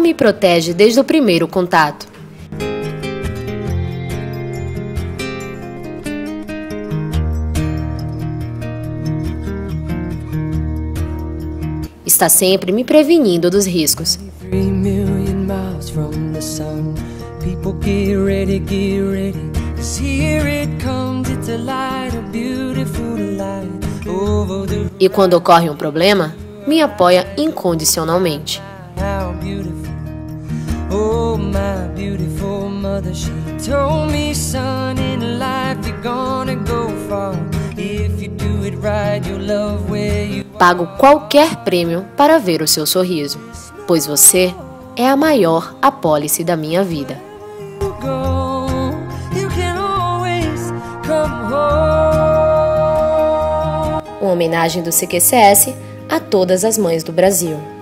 me protege desde o primeiro contato. Está sempre me prevenindo dos riscos. E quando ocorre um problema, me apoia incondicionalmente. Pago qualquer prêmio para ver o seu sorriso, pois você é a maior apólice da minha vida. Uma homenagem do CQCS a todas as mães do Brasil.